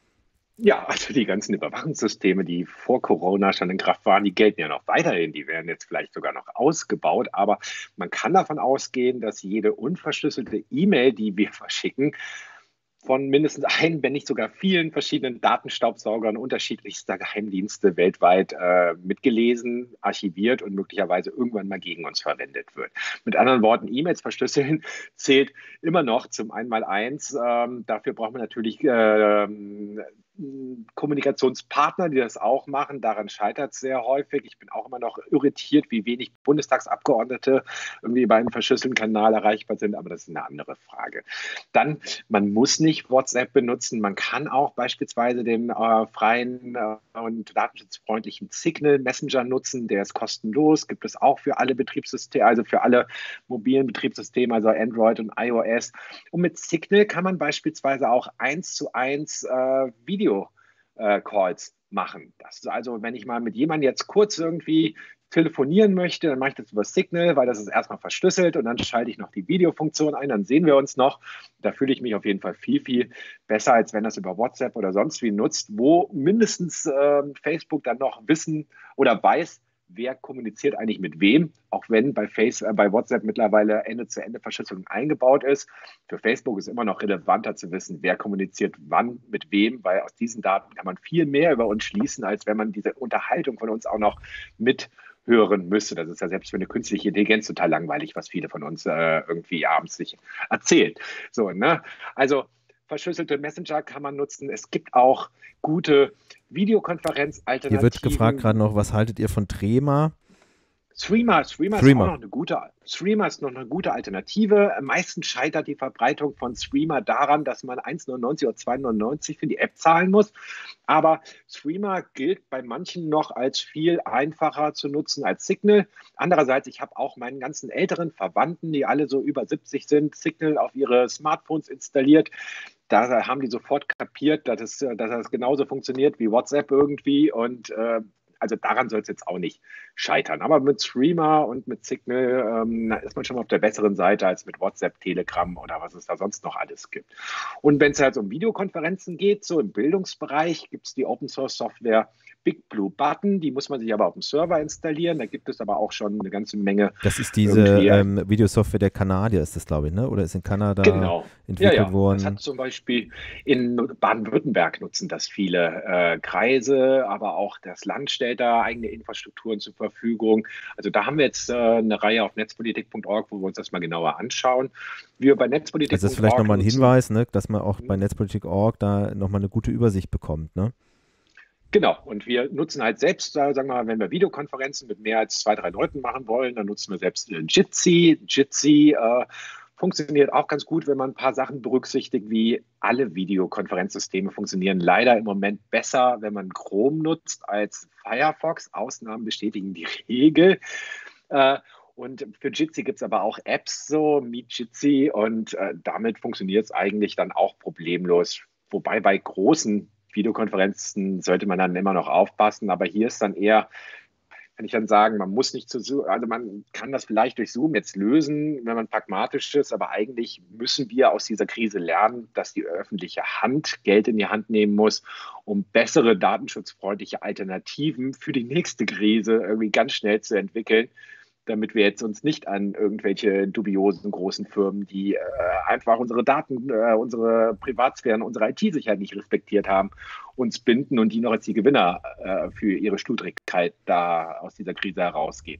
Ja, also die ganzen Überwachungssysteme, die vor Corona schon in Kraft waren, die gelten ja noch weiterhin. Die werden jetzt vielleicht sogar noch ausgebaut, aber man kann davon ausgehen, dass jede unverschlüsselte E-Mail, die wir verschicken, von mindestens ein, wenn nicht sogar vielen verschiedenen Datenstaubsaugern unterschiedlichster Geheimdienste weltweit äh, mitgelesen, archiviert und möglicherweise irgendwann mal gegen uns verwendet wird. Mit anderen Worten, E-Mails verschlüsseln zählt immer noch zum Einmaleins. Ähm, dafür braucht man natürlich äh, Kommunikationspartner, die das auch machen. Daran scheitert es sehr häufig. Ich bin auch immer noch irritiert, wie wenig Bundestagsabgeordnete irgendwie über einen verschlüsselten Kanal erreichbar sind, aber das ist eine andere Frage. Dann, man muss nicht WhatsApp benutzen. Man kann auch beispielsweise den äh, freien äh, und datenschutzfreundlichen Signal Messenger nutzen. Der ist kostenlos, gibt es auch für alle Betriebssysteme, also für alle mobilen Betriebssysteme, also Android und iOS. Und mit Signal kann man beispielsweise auch eins zu eins äh, Video-Calls machen. Das ist also, wenn ich mal mit jemandem jetzt kurz irgendwie telefonieren möchte, dann mache ich das über Signal, weil das ist erstmal verschlüsselt und dann schalte ich noch die Videofunktion ein, dann sehen wir uns noch. Da fühle ich mich auf jeden Fall viel, viel besser, als wenn das über WhatsApp oder sonst wie nutzt, wo mindestens äh, Facebook dann noch wissen oder weiß, wer kommuniziert eigentlich mit wem, auch wenn bei, Face, äh, bei WhatsApp mittlerweile Ende-zu-Ende-Verschlüsselung eingebaut ist. Für Facebook ist immer noch relevanter zu wissen, wer kommuniziert wann mit wem, weil aus diesen Daten kann man viel mehr über uns schließen, als wenn man diese Unterhaltung von uns auch noch mit hören müsste. Das ist ja selbst für eine künstliche Intelligenz total langweilig, was viele von uns äh, irgendwie abends sich erzählen. So, ne? Also verschlüsselte Messenger kann man nutzen. Es gibt auch gute Videokonferenzalternativen. Hier wird gefragt gerade noch, was haltet ihr von Trema? Streamer, Streamer, Streamer. Ist auch noch eine gute, Streamer ist noch eine gute Alternative. Meistens scheitert die Verbreitung von Streamer daran, dass man eins neunundneunzig oder zwei neunundneunzig für die App zahlen muss. Aber Streamer gilt bei manchen noch als viel einfacher zu nutzen als Signal. Andererseits, ich habe auch meinen ganzen älteren Verwandten, die alle so über siebzig sind, Signal auf ihre Smartphones installiert. Da haben die sofort kapiert, dass, es, dass das genauso funktioniert wie WhatsApp irgendwie und äh, also daran soll es jetzt auch nicht scheitern. Aber mit Streamer und mit Signal ähm, ist man schon mal auf der besseren Seite als mit WhatsApp, Telegram oder was es da sonst noch alles gibt. Und wenn es halt um Videokonferenzen geht, so im Bildungsbereich, gibt es die Open-Source-Software Big Blue Button. Die muss man sich aber auf dem Server installieren. Da gibt es aber auch schon eine ganze Menge. Das ist diese ähm, Videosoftware der Kanadier, ist das, glaube ich, ne? Oder ist in Kanada genau. entwickelt ja, ja. worden? Das hat zum Beispiel in Baden-Württemberg nutzen das viele äh, Kreise, aber auch das Land stellt da eigene Infrastrukturen zur Verfügung. Also da haben wir jetzt äh, eine Reihe auf netzpolitik punkt org, wo wir uns das mal genauer anschauen. Wir bei netzpolitik punkt org. Das ist vielleicht nochmal ein Hinweis, ne? Dass man auch bei netzpolitik punkt org da nochmal eine gute Übersicht bekommt, ne? Genau, und wir nutzen halt selbst, sagen wir mal, wenn wir Videokonferenzen mit mehr als zwei, drei Leuten machen wollen, dann nutzen wir selbst Jitsi. Jitsi äh, funktioniert auch ganz gut, wenn man ein paar Sachen berücksichtigt, wie alle Videokonferenzsysteme funktionieren leider im Moment besser, wenn man Chrome nutzt als Firefox. Ausnahmen bestätigen die Regel. Äh, Und für Jitsi gibt es aber auch Apps, so Meet Jitsi, und äh, damit funktioniert es eigentlich dann auch problemlos. Wobei bei großen Videokonferenzen sollte man dann immer noch aufpassen, aber hier ist dann eher, kann ich dann sagen, man muss nicht zu Zoom, also man kann das vielleicht durch Zoom jetzt lösen, wenn man pragmatisch ist, aber eigentlich müssen wir aus dieser Krise lernen, dass die öffentliche Hand Geld in die Hand nehmen muss, um bessere datenschutzfreundliche Alternativen für die nächste Krise irgendwie ganz schnell zu entwickeln, damit wir jetzt uns nicht an irgendwelche dubiosen großen Firmen, die äh, einfach unsere Daten, äh, unsere Privatsphären, unsere I T-Sicherheit nicht respektiert haben, uns binden und die noch als die Gewinner äh, für ihre Schludrigkeit da aus dieser Krise herausgehen.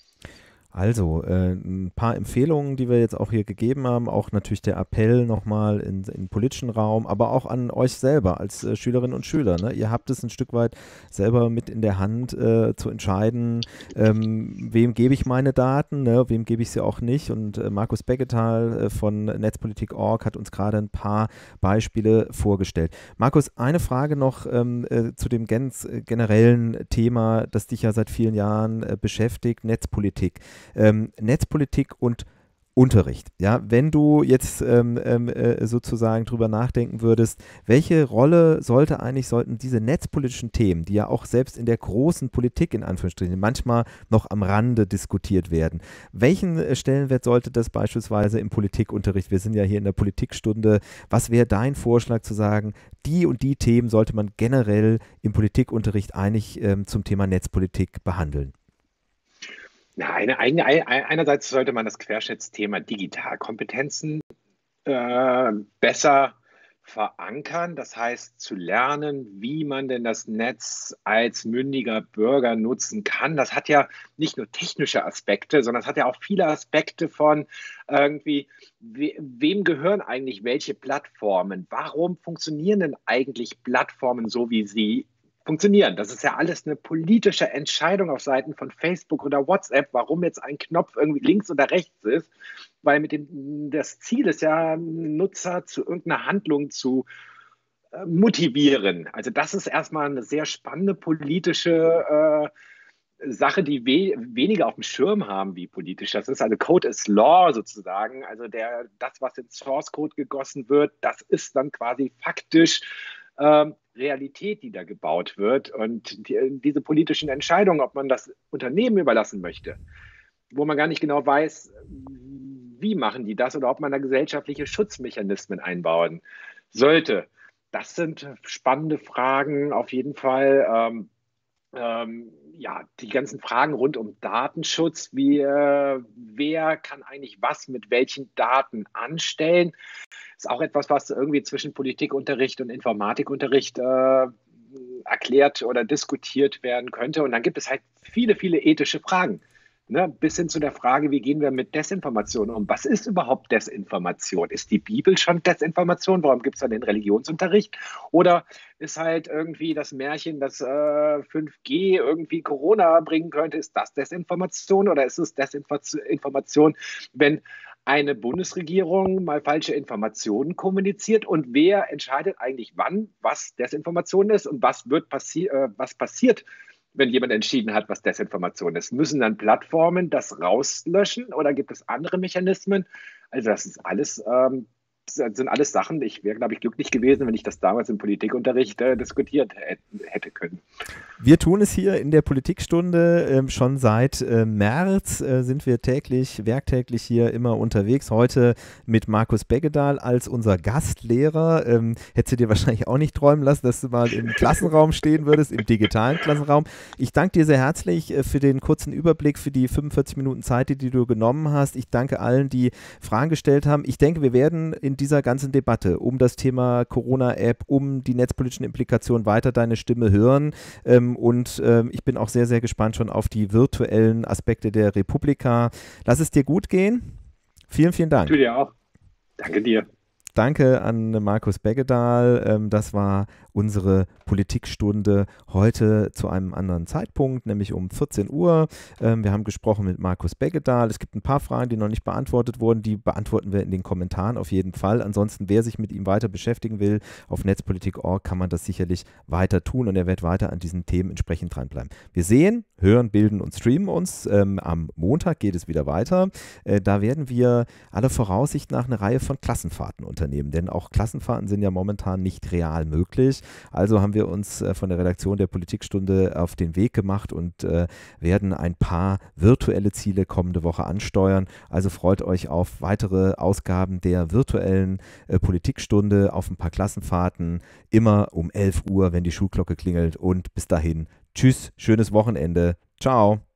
Also, äh, ein paar Empfehlungen, die wir jetzt auch hier gegeben haben, auch natürlich der Appell nochmal in, in den politischen Raum, aber auch an euch selber als äh, Schülerinnen und Schüler. Ne? Ihr habt es ein Stück weit selber mit in der Hand äh, zu entscheiden, ähm, wem gebe ich meine Daten, ne? Wem gebe ich sie auch nicht. Und äh, Markus Becketal äh, von netzpolitik punkt org hat uns gerade ein paar Beispiele vorgestellt. Markus, eine Frage noch ähm, äh, zu dem ganz äh, generellen Thema, das dich ja seit vielen Jahren äh, beschäftigt, Netzpolitik. Ähm, Netzpolitik und Unterricht. Ja, wenn du jetzt ähm, äh, sozusagen drüber nachdenken würdest, welche Rolle sollte eigentlich, sollten diese netzpolitischen Themen, die ja auch selbst in der großen Politik in Anführungsstrichen manchmal noch am Rande diskutiert werden, welchen Stellenwert sollte das beispielsweise im Politikunterricht, wir sind ja hier in der Politikstunde, was wäre dein Vorschlag zu sagen, die und die Themen sollte man generell im Politikunterricht eigentlich ähm, zum Thema Netzpolitik behandeln? Na, eine, eine, einerseits sollte man das Querschnittsthema Digitalkompetenzen äh, besser verankern, das heißt zu lernen, wie man denn das Netz als mündiger Bürger nutzen kann. Das hat ja nicht nur technische Aspekte, sondern es hat ja auch viele Aspekte von irgendwie, we, wem gehören eigentlich welche Plattformen? Warum funktionieren denn eigentlich Plattformen so, wie sie funktionieren? Das ist ja alles eine politische Entscheidung auf Seiten von Facebook oder WhatsApp, warum jetzt ein Knopf irgendwie links oder rechts ist, weil mit dem, das Ziel ist ja, Nutzer zu irgendeiner Handlung zu äh, motivieren. Also das ist erstmal eine sehr spannende politische äh, Sache, die we weniger auf dem Schirm haben wie politisch. Das ist also Code is Law sozusagen. Also der, das, was in Source Code gegossen wird, das ist dann quasi faktisch ähm, Realität, die da gebaut wird. Und die, diese politischen Entscheidungen, ob man das Unternehmen überlassen möchte, wo man gar nicht genau weiß, wie machen die das oder ob man da gesellschaftliche Schutzmechanismen einbauen sollte. Das sind spannende Fragen auf jeden Fall. Ähm, ähm, ja, die ganzen Fragen rund um Datenschutz, wie, äh, wer kann eigentlich was mit welchen Daten anstellen, ist auch etwas, was irgendwie zwischen Politikunterricht und Informatikunterricht äh, erklärt oder diskutiert werden könnte. Und dann gibt es halt viele, viele ethische Fragen. Ne, bis hin zu der Frage, wie gehen wir mit Desinformation um? Was ist überhaupt Desinformation? Ist die Bibel schon Desinformation? Warum gibt es dann den Religionsunterricht? Oder ist halt irgendwie das Märchen, dass äh, fünf G irgendwie Corona bringen könnte, ist das Desinformation? Oder ist es Desinformation, wenn eine Bundesregierung mal falsche Informationen kommuniziert? Und wer entscheidet eigentlich wann, was Desinformation ist und was, wird passi äh, was passiert, wenn jemand entschieden hat, was Desinformation ist? Müssen dann Plattformen das rauslöschen oder gibt es andere Mechanismen? Also das ist alles, ähm, das sind alles Sachen, ich wäre, glaube ich, glücklich gewesen, wenn ich das damals im Politikunterricht äh, diskutiert hätte können. Wir tun es hier in der Politikstunde ähm, schon seit äh, März, äh, sind wir täglich, werktäglich hier immer unterwegs. Heute mit Markus Beggedahl als unser Gastlehrer. Ähm, hättest du dir wahrscheinlich auch nicht träumen lassen, dass du mal im Klassenraum stehen würdest, im digitalen Klassenraum. Ich danke dir sehr herzlich äh, für den kurzen Überblick, für die fünfundvierzig Minuten Zeit, die, die du genommen hast. Ich danke allen, die Fragen gestellt haben. Ich denke, wir werden in dieser ganzen Debatte um das Thema Corona-App, um die netzpolitischen Implikationen weiter deine Stimme hören. Ähm, und ähm, ich bin auch sehr, sehr gespannt schon auf die virtuellen Aspekte der Republika. Lass es dir gut gehen. Vielen, vielen Dank. Du dir auch. Danke dir. Danke an Markus Beggedahl. Ähm, das war unsere Politikstunde heute zu einem anderen Zeitpunkt, nämlich um vierzehn Uhr. Ähm, wir haben gesprochen mit Markus Beggedahl. Es gibt ein paar Fragen, die noch nicht beantwortet wurden. Die beantworten wir in den Kommentaren auf jeden Fall. Ansonsten, wer sich mit ihm weiter beschäftigen will, auf netzpolitik punkt org kann man das sicherlich weiter tun und er wird weiter an diesen Themen entsprechend dranbleiben. Wir sehen, hören, bilden und streamen uns. Ähm, am Montag geht es wieder weiter. Äh, da werden wir aller Voraussicht nach eine Reihe von Klassenfahrten unternehmen, denn auch Klassenfahrten sind ja momentan nicht real möglich. Also haben wir uns äh, von der Redaktion der Politikstunde auf den Weg gemacht und äh, werden ein paar virtuelle Ziele kommende Woche ansteuern. Also freut euch auf weitere Ausgaben der virtuellen äh, Politikstunde, auf ein paar Klassenfahrten, immer um elf Uhr, wenn die Schulglocke klingelt. Und bis dahin, tschüss, schönes Wochenende. Ciao.